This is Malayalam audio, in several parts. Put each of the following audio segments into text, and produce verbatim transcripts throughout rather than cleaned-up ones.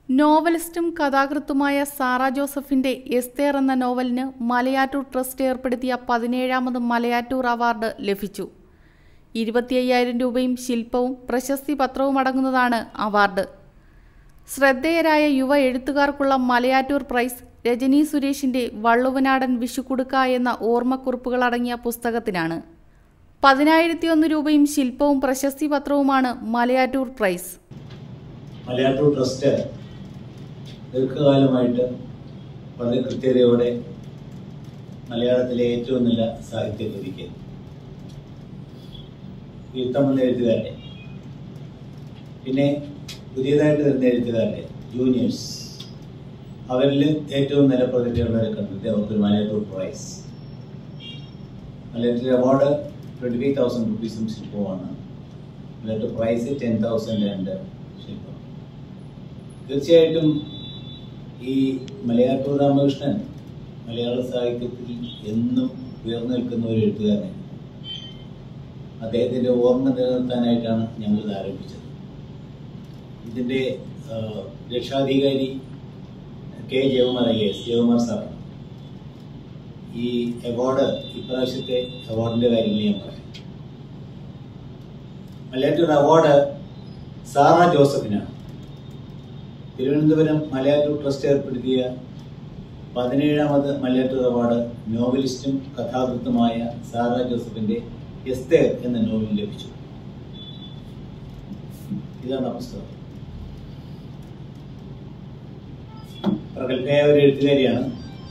നോവലിസ്റ്റും കഥാകൃത്തുമായ സാറ ജോസഫിന്റെ എസ്തേർ എന്ന നോവലിന് മലയാറ്റൂർ ട്രസ്റ്റ് ഏർപ്പെടുത്തിയ പതിനേഴാമത് മലയാറ്റൂർ അവാർഡ് ലഭിച്ചു. ഇരുപത്തി അയ്യായിരം രൂപയും ശില്പവും പ്രശസ്തി പത്രവും അടങ്ങുന്നതാണ് അവാർഡ്. ശ്രദ്ധേയരായ യുവ എഴുത്തുകാർക്കുള്ള മലയാറ്റൂർ പ്രൈസ് രജനി സുരേഷിന്റെ വള്ളുവനാടൻ വിഷുക്കുടുക്ക എന്ന ഓർമ്മക്കുറിപ്പുകളടങ്ങിയ പുസ്തകത്തിനാണ്. പതിനായിരത്തി ഒന്ന് രൂപയും ശില്പവും പ്രശസ്തി പത്രവുമാണ് മലയാറ്റൂർ പ്രൈസ്. മലയാറ്റൂർ ട്രസ്റ്റ് ദീർഘകാലമായിട്ട് വളരെ കൃത്യതയോടെ മലയാളത്തിലെ ഏറ്റവും നല്ല സാഹിത്യകൃതിക്ക് ഉത്തമ എഴുത്തുകാരുടെ, പിന്നെ പുതിയതായിട്ട് വരുന്ന എഴുത്തുകാരുടെ, ജൂനിയേഴ്സ്, അവരിൽ ഏറ്റവും നല്ല പ്രതിഭയുള്ളവരെ കണ്ടിട്ട് അവർക്കൊരു Malayattoor prize. Malayattoor award twenty five thousand റുപ്പീസും ശില്പമാണ്. മലയാറ്റൂർ പ്രൈസ് ടെൻ തൗസൻഡ് രണ്ട് ശില്പം. തീർച്ചയായിട്ടും ഈ മലയാറ്റൂർ രാമകൃഷ്ണൻ മലയാള സാഹിത്യത്തിൽ എന്നും ഉയർന്നു നിൽക്കുന്ന ഒരു എഴുത്തുകാരനാണ്. അദ്ദേഹത്തിൻ്റെ ഓർമ്മ നിലനിർത്താനായിട്ടാണ് ഞങ്ങളിത് ആരംഭിച്ചത്. ഇതിൻ്റെ രക്ഷാധികാരി K Jayakumar I S Jayakumar സാറാണ്. ഈ അവാർഡ് ഇപ്രാവശ്യത്തെ അവാർഡിൻ്റെ കാര്യങ്ങൾ ഞാൻ പറയാം. മലയാറ്റൂർ അവാർഡ് സാറ ജോസഫിനാണ്. തിരുവനന്തപുരം മലയാറ്റൂർ ട്രസ്റ്റ് ഏർപ്പെടുത്തിയ പതിനേഴാമത് മലയാറ്റൂർ അവാർഡ് നോവലിസ്റ്റും കഥാകൃത്തുമായ സാറ ജോസഫിന്റെ എസ്തേർ എന്ന നോവൽ ലഭിച്ചു. ഇതാണ് ആ പുസ്തകം. പ്രഗത്ഭയായ ഒരു എഴുത്തുകാരിയാണ്.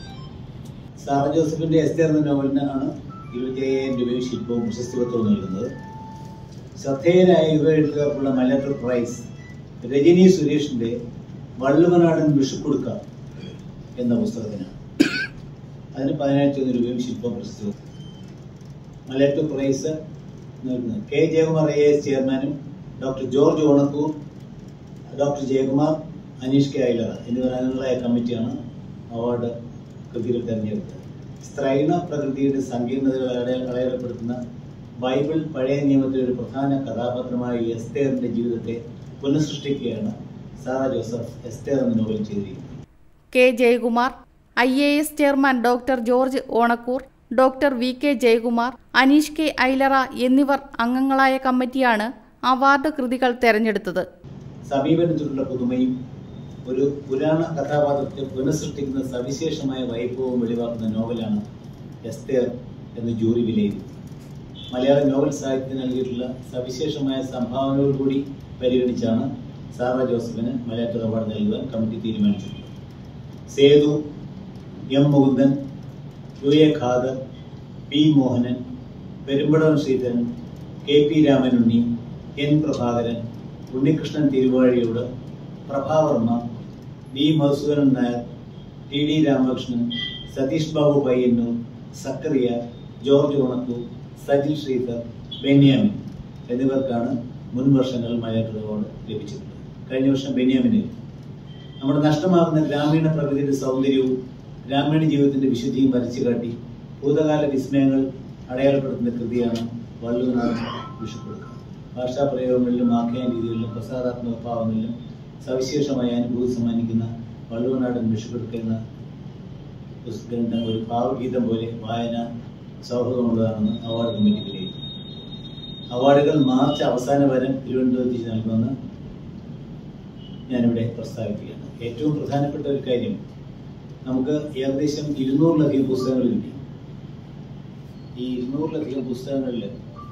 സാറ ജോസഫിന്റെ എസ്തേർ എന്ന നോവലിനാണ് ഇരുപത്തി അയ്യായിരം രൂപയും ശില്പവും പ്രശസ്തി പത്രവും നൽകുന്നത്. ശ്രദ്ധേയരായ യുവ എഴുത്തുകാർക്കുള്ള മലയാറ്റൂർ പ്രൈസ് രജനി സുരേഷിന്റെ വള്ളുവനാടൻ വിഷുക്കുടുക്ക എന്ന പുസ്തകത്തിനാണ്. അതിന് പതിനായിരത്തി ഒന്ന് രൂപയും ശില്പം പ്രശസ്തി. മലയാറ്റൂർ പ്രൈസ് നൽകുന്നത് കെ ജയകുമാർ ഐ എസ് ചെയർമാനും doctor George Onakkoor, doctor Jayakumar, Aneesh K Ailara എന്നിവർ അംഗങ്ങളായ കമ്മിറ്റിയാണ് അവാർഡ് കൃതികൾ തെരഞ്ഞെടുത്തത്. സ്ത്രൈണ പ്രകൃതിയുടെ സങ്കീർണതകൾ അടയാളപ്പെടുത്തുന്ന ബൈബിൾ പഴയ നിയമത്തിലെ ഒരു പ്രധാന കഥാപാത്രമായ എസ്തേറിന്റെ ജീവിതത്തെ പുനഃസൃഷ്ടിക്കുകയാണ് സാറ ജോസഫ് എസ്തേർ എന്ന നോവൽ ചെയ്തിരിക്കുന്നത്. K Jayakumar, I A S chairman doctor George Onakkoor, doctor V K Jayakumar, Aneesh K Ailara എന്നിവർ അംഗങ്ങളായ കമ്മിറ്റിയാണ് അവാർഡ് കൃതികൾ തെരഞ്ഞെടുത്തത്. സമീപനത്തിലുള്ള പുതുമയും ഒരു പുരാണ കഥാപാത്രത്തെ പുനഃസൃഷ്ടിക്കുന്ന സവിശേഷമായ വൈഭവവും വെളിവാക്കുന്ന നോവലാണ് എസ്തേർ എന്ന് ജൂറി വിലയിരുത്തി. മലയാള നോവൽ സാഹിത്യത്തിന് നൽകിയിട്ടുള്ള സവിശേഷമായ സംഭാവനകളോടുകൂടി പരിഗണിച്ചാണ് സാറ ജോസഫിന് മലയാറ്റൂർ അവാർഡ് നൽകുവാൻ കമ്മിറ്റി തീരുമാനിച്ചിട്ടുള്ളത്. Sethu, M Mukundan, U A Khader, P Mohanan, Perumbadavam Sreedharan, K P Ramanunni, N Prabhakaran, Unnikrishnan Thiruvazhiyode, Prabhavarma, B Madhusoodanan Nair, T D Ramakrishnan, Satheesh Babu Payyanur, Zacharia, George Onakkoor, Sajil Sreedhar, Benyamin എന്നിവർക്കാണ് മുൻ വർഷങ്ങളിൽ മലയാറ്റൂർ അവാർഡ് ലഭിച്ചിട്ടുള്ളത്. കഴിഞ്ഞ വർഷം ബെന്യാമിന് നമ്മുടെ നഷ്ടമാകുന്ന ഗ്രാമീണ പ്രകൃതിയുടെ സൗന്ദര്യവും ഗ്രാമീണ ജീവിതത്തിന്റെ വിശുദ്ധിയും വരച്ചു കാട്ടി ഭൂതകാല വിസ്മയങ്ങൾ അടയാളപ്പെടുത്തുന്ന കൃതിയാണ് വള്ളുവനാടൻ വിഷുക്കുടുക്ക. ഭാഷാ പ്രയോഗങ്ങളിലും ആഖ്യാന രീതികളിലും പ്രസാദാത്മക ഭാവങ്ങളിലും സവിശേഷമായ അനുഭൂതി സമ്മാനിക്കുന്ന വള്ളുവനാടൻ വിഷുക്കുടുക്ക എന്ന പുസ്തകം ഒരു ഭാവഗീതം പോലെ വായന സൗഹൃദമുള്ളതാണെന്ന് അവാർഡ് കമ്മിറ്റി വിലയിരുത്തി. അവാർഡുകൾ മാർച്ച് അവസാന വാരം തിരുവനന്തപുരത്ത് നൽകുമെന്ന് ഞാനിവിടെ പ്രസ്താവിക്കുകയാണ്. ഏറ്റവും പ്രധാനപ്പെട്ട ഒരു കാര്യം, നമുക്ക് ഏകദേശം ഇരുന്നൂറിലധികം പുസ്തകങ്ങൾ കിട്ടി. ഈ ഇരുന്നൂറിലധികം പുസ്തകങ്ങളിൽ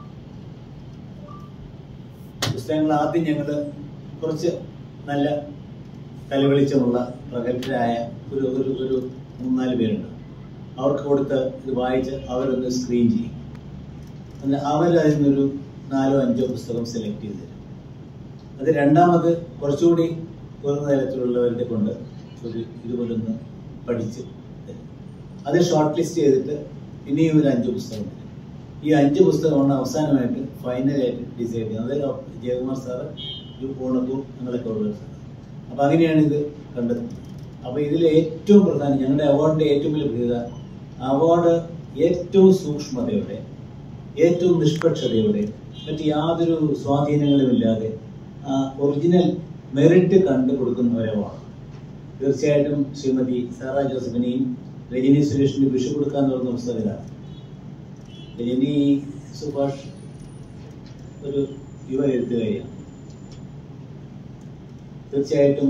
പുസ്തകങ്ങൾ ആദ്യം ഞങ്ങൾ കുറച്ച് നല്ല തലവെളിച്ചമുള്ള പ്രഗത്ഭരായ ഒരു ഒരു ഒരു മൂന്നാല് പേരുണ്ട്. അവർക്ക് കൊടുത്ത് ഇത് വായിച്ച് അവരൊന്ന് സ്ക്രീൻ ചെയ്യും. എന്നാൽ അവരതിൽ നിന്നൊരു നാലോ അഞ്ചോ പുസ്തകം സെലക്ട് ചെയ്ത് തരും. അത് രണ്ടാമത് കുറച്ചുകൂടി ഉയർന്ന തലത്തിലുള്ളവരുടെ കൊണ്ട് ഒരു ഇതുപോലൊന്ന് പഠിച്ച് തരും. അത് ഷോർട്ട് ലിസ്റ്റ് ചെയ്തിട്ട് പിന്നെയും ഒരു അഞ്ച് പുസ്തകം തരും. ഈ അഞ്ച് പുസ്തകമാണ് അവസാനമായിട്ട് ഫൈനലായിട്ട് ഡിസൈഡ് ചെയ്യുന്നത്. അത് ജയകുമാർ സാറ്, യു ഓണക്കൂർ ഞങ്ങളൊക്കെ ഉള്ള സാർ. അപ്പം അങ്ങനെയാണ് ഇത് കണ്ടെത്തുന്നത്. അപ്പോൾ ഇതിൽ ഏറ്റവും പ്രധാനം, ഞങ്ങളുടെ അവാർഡിൻ്റെ ഏറ്റവും വലിയ പ്രത്യേകത, അവാർഡ് ഏറ്റവും സൂക്ഷ്മതയോടെ, ഏറ്റവും നിഷ്പക്ഷതയോടെ, മറ്റ് യാതൊരു സ്വാധീനങ്ങളുമില്ലാതെ ഒറിജിനൽ മെറിറ്റ് കണ്ടു കൊടുക്കുന്ന ഒരു അവാർഡ്. തീർച്ചയായിട്ടും ശ്രീമതി സാറാ ജോസഫിനെയും രജനി സുരേഷിന് വിഷു കൊടുക്കാൻ തുടങ്ങുന്ന പുസ്തകം ഇതാണ്. രജനി സുഭാഷ് ഒരു യുവ എഴുത്തുകാരിയാണ്. തീർച്ചയായിട്ടും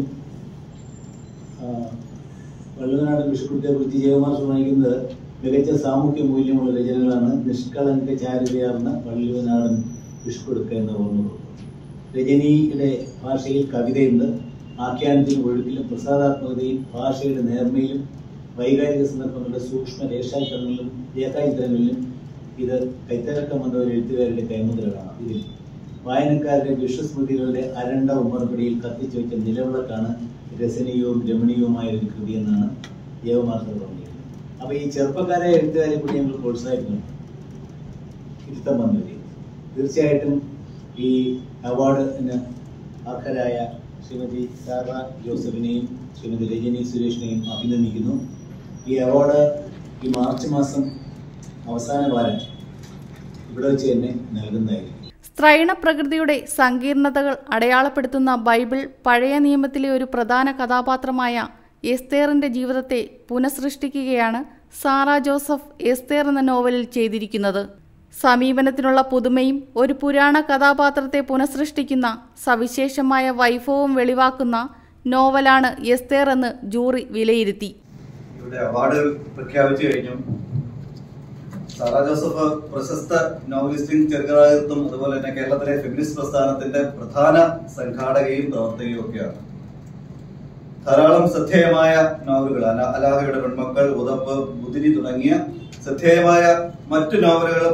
വള്ളുവനാടൻ വിഷുക്കുട്ടിയെ കുറിച്ച് ജയകുമാർ ശ്രമിക്കുന്നത് മികച്ച സാമൂഹ്യ മൂല്യമുള്ള രചനകളാണ്. നിഷ്കളങ്ക ചാരുതയാർന്ന വള്ളുവനാടൻ വിഷുക്കൊടുക്ക എന്ന് ഓർമ്മ. രജനിയുടെ ഭാഷയിൽ കവിതയുണ്ട്. ആഖ്യാനത്തിലും ഒഴുക്കിലും പ്രസാദാത്മകതയും ഭാഷയുടെ നേർമയിലും വൈകാരിക സന്ദർഭങ്ങളുടെ സൂക്ഷ്മ രേഖാചിത്രങ്ങളിലും രേഖാചിത്രങ്ങളിലും ഇത് കൈത്തരക്കം വന്ന ഒരു എഴുത്തുകാരുടെ കൈമുദ്രകളാണ്. ഇതിൽ വായനക്കാരുടെ വിശ്വസ്മൃതികളുടെ അരണ്ട ഉമ്മർപ്പിടിയിൽ കത്തിച്ചു വെച്ച നിലവിളക്കാണ് രസനീയവും രമണീയവുമായ ഒരു കൃതി എന്നാണ് ജയകുമാർ സാർ പറഞ്ഞിരിക്കുന്നത്. അപ്പൊ ഈ ചെറുപ്പക്കാരെ എഴുത്തുകാരെ കൂടി ഞങ്ങൾ പ്രോത്സാഹിപ്പിക്കുന്നു. ഇരുത്തം വന്നത് തീർച്ചയായിട്ടും ഈ അവാർഡിന് അർഹരായ ശ്രീമതി സാറ ജോസഫിനെയും ശ്രീമതി രജനി സുരേഷിനെയും അഭിനന്ദിക്കുന്നു. ഈ അവാർഡ് ഈ മാർച്ച് മാസം അവസാന വാരം ഇവിടെ വെച്ച് തന്നെ നൽകുന്നതായിരിക്കും. സ്ത്രൈണ പ്രകൃതിയുടെ സങ്കീർണതകൾ അടയാളപ്പെടുത്തുന്ന ബൈബിൾ പഴയ നിയമത്തിലെ ഒരു പ്രധാന കഥാപാത്രമായ എസ്തേറിന്റെ ജീവിതത്തെ പുനഃസൃഷ്ടിക്കുകയാണ് സാറ ജോസഫ് എസ്തേർ എന്ന നോവലിൽ ചെയ്തിരിക്കുന്നത്. സമീപനത്തിനുള്ള പുതുമയും ഒരു പുരാണ കഥാപാത്രത്തെ പുനഃസൃഷ്ടിക്കുന്ന സവിശേഷമായ വൈഭവവും വെളിവാക്കുന്ന നോവലാണ് എസ്തേർ എന്ന് ജൂറി വിലയിരുത്തി. ഇവിടെ അവാർഡ് പ്രഖ്യാപിച്ചു കഴിഞ്ഞു. സാറ ജോസഫ് പ്രശസ്ത നോവലിസ്റ്റും ചെറുകഥാകൃത്തും അതുപോലെ തന്നെ കേരളത്തിലെ ഫെമിനിസ്റ്റ് പ്രസ്ഥാനത്തിന്റെ പ്രധാന സംഘാടകയും പ്രവർത്തകയും ഒക്കെയാണ്. ധാരാളം ശ്രദ്ധേയമായ നോവലുകൾ, അലാഹയുടെ പെൺമക്കൾ, ഉദപ്പ്, ബുദിനി തുടങ്ങിയ ശ്രദ്ധേയമായ മറ്റു നോവലുകളും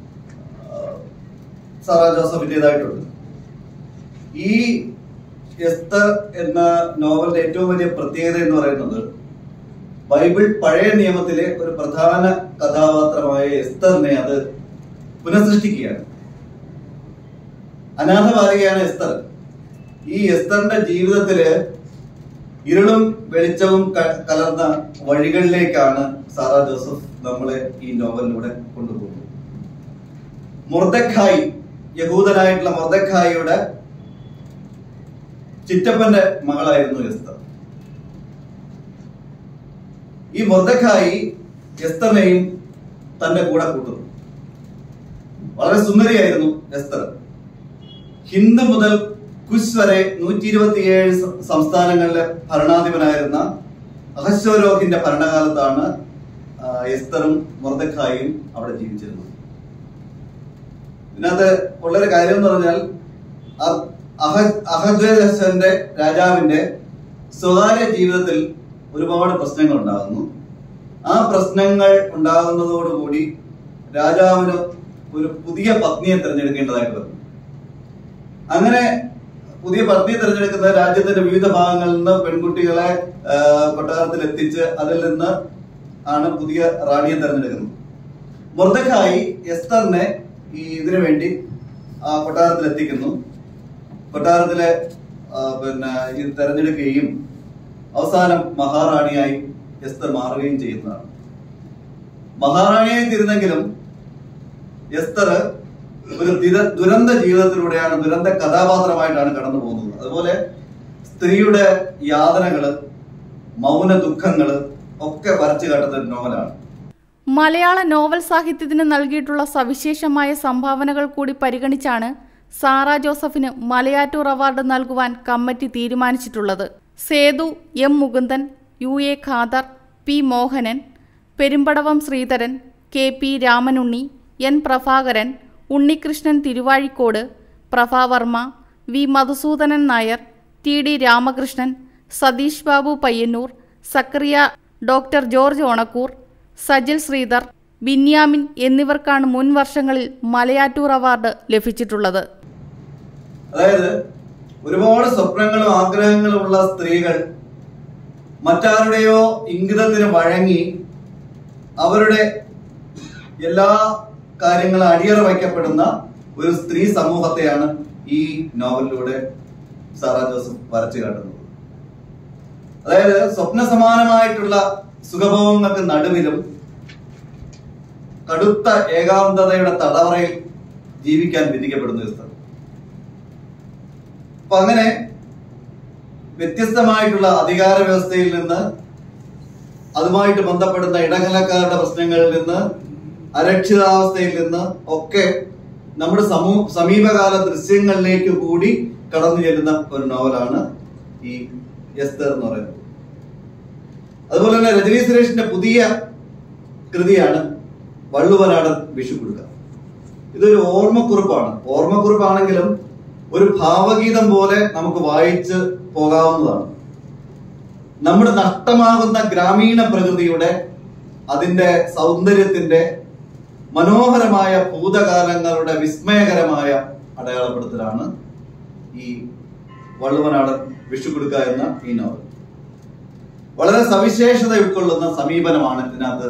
സാറ ജോസഫിന്റേതായിട്ടുണ്ട്. ഈ എസ്തർ എന്ന നോവലിന്റെ ഏറ്റവും വലിയ പ്രത്യേകത എന്ന് പറയുന്നത് ബൈബിൾ പഴയ നിയമത്തിലെ ഒരു പ്രധാന കഥാപാത്രമായ എസ്തറിനെ അത് പുനഃസൃഷ്ടിക്കുകയാണ്. അനാഥബാലികയാണ് എസ്തർ. ഈ എസ്തറിന്റെ ജീവിതത്തില് ഇരുളും വെളിച്ചവും കലർന്ന വഴികളിലേക്കാണ് സാറ ജോസഫ് നമ്മളെ ഈ നോവലിലൂടെ കൊണ്ടുപോകുന്നത്. മൊർദെഖായി, യഹൂദനായിട്ടുള്ള മൊർദെഖായിയുടെ ചിറ്റപ്പന്റെ മകളായിരുന്നു എസ്തർ. ഈ മൊർദെഖായി എസ്തറിനെയും തന്റെ കൂടെ കൂട്ടുന്നു. വളരെ സുന്ദരിയായിരുന്നു എസ്തർ. ഹിന്ദ് മുതൽ കുശ് വരെ നൂറ്റി ഇരുപത്തിയേഴ് സംസ്ഥാനങ്ങളിലെ ഭരണാധിപനായിരുന്ന അഹശ്വേരോഹിന്റെ ഭരണകാലത്താണ് എസ്തറും മൊർദെഖായിയും അവിടെ ജീവിച്ചിരുന്നത്. ഇതിനകത്ത് ഉള്ളൊരു കാര്യം എന്ന് പറഞ്ഞാൽ അഹശ്വേരോഹിന്റെ രാജാവിന്റെ സ്വകാര്യ ജീവിതത്തിൽ ഒരുപാട് പ്രശ്നങ്ങൾ ഉണ്ടാകുന്നു. ആ പ്രശ്നങ്ങൾ ഉണ്ടാകുന്നതോടുകൂടി രാജാവിന് ഒരു പുതിയ പത്നിയെ തിരഞ്ഞെടുക്കേണ്ടതായിട്ട് വന്നു. അങ്ങനെ പുതിയ പത്നിയെ തിരഞ്ഞെടുക്കുന്ന രാജ്യത്തിന്റെ വിവിധ ഭാഗങ്ങളിൽ നിന്ന് പെൺകുട്ടികളെ കൊട്ടാരത്തിൽ എത്തിച്ച് അതിൽ നിന്ന് ആണ് പുതിയ റാണിയെ തിരഞ്ഞെടുക്കുന്നത്. മൊർദെഖായി എസ്തറിനെ ഈ ഇതിനു വേണ്ടി കൊട്ടാരത്തിൽ എത്തിക്കുന്നു. കൊട്ടാരത്തിലെ പിന്നെ ഇത് തെരഞ്ഞെടുക്കുകയും അവസാനം മഹാറാണിയായി എസ്തർ മാറുകയും ചെയ്യുന്നതാണ്. മഹാറാണിയായി തീരുന്നെങ്കിലും എസ്തർ ഒരു ദുരന്ത ജീവിതത്തിലൂടെയാണ്, ദുരന്ത കഥാപാത്രമായിട്ടാണ് കടന്നു പോകുന്നത്. അതുപോലെ സ്ത്രീയുടെ യാതനകള്, മൗന ദുഃഖങ്ങള് ഒക്കെ വരച്ചു കാട്ടുന്ന ഒരു നോവലാണ്. മലയാള നോവൽ സാഹിത്യത്തിന് നൽകിയിട്ടുള്ള സവിശേഷമായ സംഭാവനകൾ കൂടി പരിഗണിച്ചാണ് സാറ ജോസഫിന് മലയാറ്റൂർ അവാർഡ് നൽകുവാൻ കമ്മിറ്റി തീരുമാനിച്ചിട്ടുള്ളത്. Sethu, M Mukundan, U A Khader, P Mohanan, Perumbadavam Sreedharan, K P Ramanunni, N Prabhakaran, Unnikrishnan Thiruvazhikode, Prabhavarma, V Madhusoodanan Nair, T D Ramakrishnan, Satheesh Babu Payyanur, Zacharia, doctor George Onakkoor, Sajil Sreedhar, Benyamin എന്നിവർക്കാണ് മുൻ വർഷങ്ങളിൽ മലയാറ്റൂർ അവാർഡ് ലഭിച്ചിട്ടുള്ളത്. അതായത് ഒരുപാട് സ്വപ്നങ്ങളും ആഗ്രഹങ്ങളും ഉള്ള സ്ത്രീകൾ മറ്റാരുടെയോ ഇംഗിതത്തിന് വഴങ്ങി അവരുടെ എല്ലാ കാര്യങ്ങളും അടിയറ വയ്ക്കപ്പെടുന്ന ഒരു സ്ത്രീ സമൂഹത്തെയാണ് ഈ നോവലിലൂടെ സാറ ജോസഫ് വരച്ചു കാട്ടുന്നത്. അതായത് സ്വപ്ന സമാനമായിട്ടുള്ള സുഖഭോഗങ്ങൾക്ക് നടുവിലും കടുത്ത ഏകാന്തതയുടെ തടവറയിൽ ജീവിക്കാൻ വിധിക്കപ്പെടുന്ന ഒരു സ്ഥലം. അപ്പൊ അങ്ങനെ വ്യത്യസ്തമായിട്ടുള്ള അധികാര വ്യവസ്ഥയിൽ നിന്ന്, അതുമായിട്ട് ബന്ധപ്പെടുന്ന ഇടനിലക്കാരുടെ പ്രശ്നങ്ങളിൽ നിന്ന്, അരക്ഷിതാവസ്ഥയിൽ നിന്ന് ഒക്കെ നമ്മുടെ സമൂ സമീപകാല ദൃശ്യങ്ങളിലേക്ക് കൂടി കടന്നു ചെല്ലുന്ന ഒരു നോവലാണ് ഈ എസ്തർ എന്ന് പറയുന്നത്. അതുപോലെ തന്നെ രജനി സുരേഷിന്റെ പുതിയ കൃതിയാണ് വള്ളുവനാടൻ വിഷുക്കുടുക്ക. ഇതൊരു ഓർമ്മക്കുറിപ്പാണ്. ഓർമ്മക്കുറിപ്പാണെങ്കിലും ഒരു ഭാവഗീതം പോലെ നമുക്ക് വായിച്ച് പോകാവുന്നതാണ്. നമ്മുടെ നഷ്ടമാകുന്ന ഗ്രാമീണ പ്രകൃതിയുടെ, അതിന്റെ സൗന്ദര്യത്തിന്റെ, മനോഹരമായ ഭൂതകാലങ്ങളുടെ വിസ്മയകരമായ അടയാളപ്പെടുത്തലാണ് ഈ വള്ളുവനാടൻ വിഷുക്കുടുക്ക എന്ന ഈ നോവൽ. വളരെ സവിശേഷത ഉൾക്കൊള്ളുന്ന സമീപനമാണ് ഇതിനകത്ത്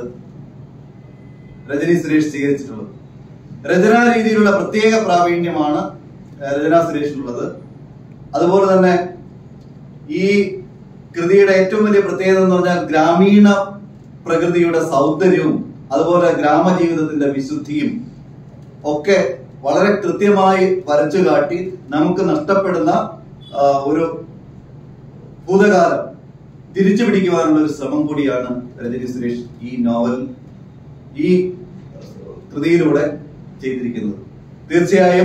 രജനി സുരേഷ് സ്വീകരിച്ചിട്ടുള്ളത്. രചനാ രീതിയിലുള്ള പ്രത്യേക പ്രാവീണ്യമാണ് രചനാ സുരേഷിനുള്ളത്. അതുപോലെ തന്നെ ഈ കൃതിയുടെ ഏറ്റവും വലിയ പ്രത്യേകത എന്ന് പറഞ്ഞാൽ ഗ്രാമീണ പ്രകൃതിയുടെ സൗന്ദര്യവും അതുപോലെ ഗ്രാമജീവിതത്തിന്റെ വിശുദ്ധിയും ഒക്കെ വളരെ കൃത്യമായി വരച്ചു കാട്ടി നമുക്ക് നഷ്ടപ്പെടുന്ന ഒരു ഭൂതകാലം തിരിച്ചു പിടിക്കുവാനുള്ള ഒരു ശ്രമം കൂടിയാണ് രജനി സുരേഷ് ഈ നോവൽ, ഈ കൃതിയിലൂടെ ചെയ്തിരിക്കുന്നത്. തീർച്ചയായും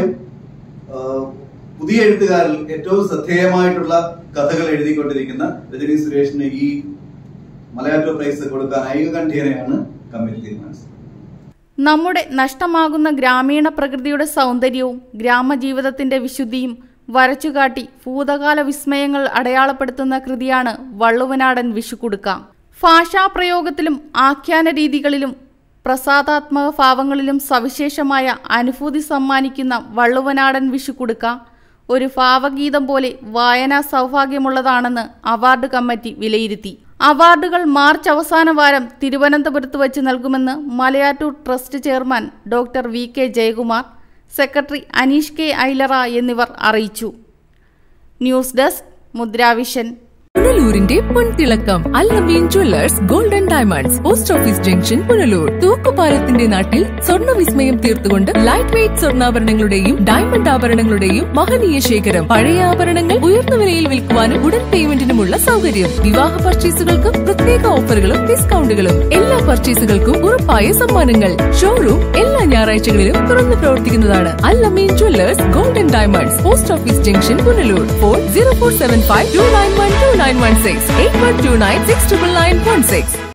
പുതിയ എഴുത്തുകാരിൽ ഏറ്റവും ശ്രദ്ധേയമായിട്ടുള്ള കഥകൾ എഴുതിക്കൊണ്ടിരിക്കുന്ന രജനി സുരേഷിന് ഈ മലയാറ്റൂർ പ്രൈസ് കൊടുക്കാൻ ഐകകണ്ഠ്യേനയാണ് കമ്മിറ്റി തീരുമാനിച്ചത്. നമ്മുടെ നഷ്ടമാകുന്ന ഗ്രാമീണ പ്രകൃതിയുടെ സൗന്ദര്യവും ഗ്രാമജീവിതത്തിന്റെ വിശുദ്ധിയും വരച്ചുകാട്ടി ഭൂതകാല വിസ്മയങ്ങൾ അടയാളപ്പെടുത്തുന്ന കൃതിയാണ് വള്ളുവനാടൻ വിഷുക്കുടുക്ക. ഭാഷാപ്രയോഗത്തിലും ആഖ്യാന രീതികളിലും പ്രസാദാത്മക ഭാവങ്ങളിലും സവിശേഷമായ അനുഭൂതി സമ്മാനിക്കുന്ന വള്ളുവനാടൻ വിഷുക്കുടുക്ക ഒരു ഭാവഗീതം പോലെ വായനാ സൗഭാഗ്യമുള്ളതാണെന്ന് അവാർഡ് കമ്മിറ്റി വിലയിരുത്തി. അവാർഡുകൾ മാർച്ച് അവസാന വാരം തിരുവനന്തപുരത്ത് വച്ച് നൽകുമെന്ന് Malayattoor trust chairman doctor V K Jayakumar, secretary Aneesh K Ailara എന്നിവർ അറിയിച്ചു. News desk Mudravision. പുനലൂരിന്റെ പൊൻതിളക്കം Al Ameen jewellers golden diamonds, post office junction, Punalur. തൂക്കുപാലത്തിന്റെ നാട്ടിൽ സ്വർണ്ണ വിസ്മയം തീർത്തുകൊണ്ട് ലൈറ്റ് വെയ്റ്റ് സ്വർണ്ണാഭരണങ്ങളുടെയും ഡയമണ്ട് ആഭരണങ്ങളുടെയും മഹനീയ ശേഖരം. പഴയ ആഭരണങ്ങൾ ഉയർന്ന വിലയിൽ വിൽക്കുവാനും ഉടൻ പേയ്മെന്റിനുമുള്ള സൗകര്യം. വിവാഹ പർച്ചേസുകൾക്കും പ്രത്യേക ഓഫറുകളും ഡിസ്കൗണ്ടുകളും. എല്ലാ പർച്ചേസുകൾക്കും ഉറപ്പായ സമ്മാനങ്ങൾ. ഷോറൂം എല്ലാ ഞായറാഴ്ചകളിലും തുറന്നു പ്രവർത്തിക്കുന്നതാണ്. Al Ameen jewellers golden diamonds, post office junction, Punalur. Phone zero four seven five two nine one two nine one six eight one two nine six nine nine one six.